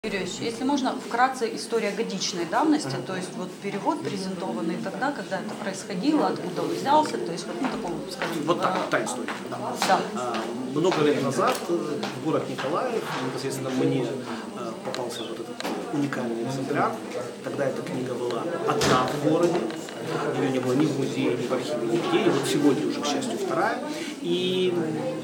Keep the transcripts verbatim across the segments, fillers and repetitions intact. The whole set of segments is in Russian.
Юрьевич, если можно, вкратце история годичной давности, ага. То есть вот перевод презентованный тогда, когда это происходило, откуда он взялся, то есть вот ну, такого, скажем... Вот так, та история, да. Да. А, много лет назад в город Николаев, непосредственно мне попался вот этот уникальный экземпляр. Тогда эта книга была одна в городе, ее не было ни в музее, ни в архиве, нигде, и вот сегодня уже, к счастью, вторая. И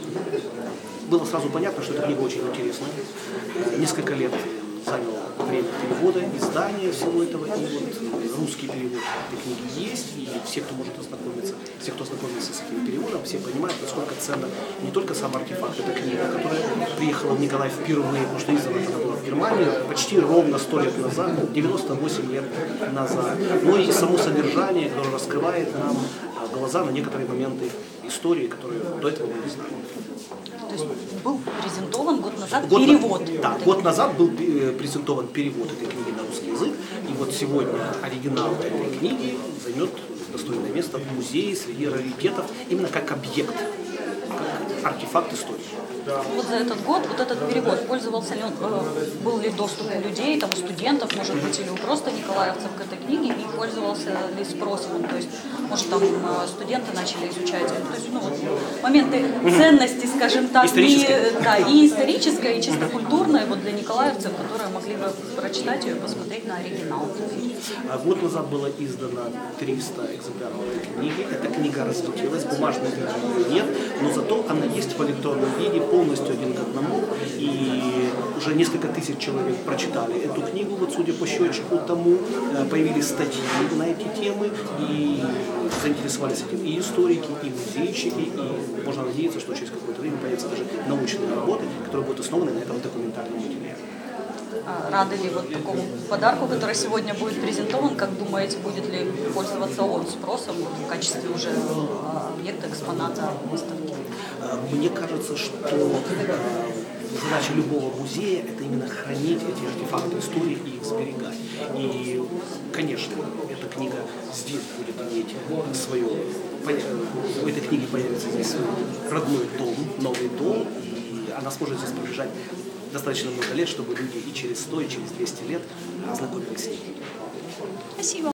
было сразу понятно, что эта книга очень интересная. Несколько лет заняло время перевода, издания всего этого, и вот русский перевод этой книги есть, и все, кто может ознакомиться, все, кто ознакомился с этим переводом, все понимают, насколько ценно не только сам артефакт, эта книга, которая приехала в Николаев впервые, потому что издана она была в Германии почти ровно сто лет назад, девяносто восемь лет назад, но и само содержание, которое раскрывает нам глаза на некоторые моменты истории, которые до этого мы не знали. То есть был презентован год назад год перевод. На, да, год назад был презентован перевод этой книги на русский язык, и вот сегодня оригинал этой книги займет достойное место в музее среди раритетов, именно как объект, как артефакт истории. Вот за этот год вот этот перевод пользовался ли он, был ли доступ у людей, там, у студентов, может быть, или у просто николаевцев к этой книге, и пользовался ли спросом, то есть, может, там студенты начали изучать, то есть, ну, вот, моменты ценности, скажем так, и, да, и исторической, и чисто культурной, вот для николаевцев, которые могли бы прочитать ее и посмотреть на оригинал. Год назад было издано триста экземпляров этой книги, эта книга разлетелась, бумажной книги нет, но зато она есть в электронном виде, полностью один к одному, и уже несколько тысяч человек прочитали эту книгу, вот судя по счетчику тому, появились статьи на эти темы, и заинтересовались этим и историки, и музейщики, и можно надеяться, что через какое-то время появятся даже научные работы, которые будут основаны на этом документальном материале. Рады ли вот такому подарку, который сегодня будет презентован, как думаете, будет ли пользоваться он спросом вот, в качестве уже объекта, экспоната выставки? Мне кажется, что задача любого музея – это именно хранить эти артефакты истории и их сберегать. И, конечно, эта книга здесь будет иметь свое… У этой книги появится здесь родной дом, новый дом, и она сможет здесь пролежать достаточно много лет, чтобы люди и через сто, и через двести лет ознакомились с ней. Спасибо.